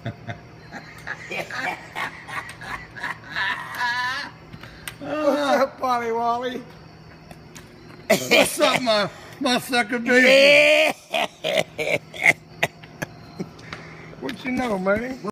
What's up, Polly Wally? What's up, my sucker baby? What you know, man?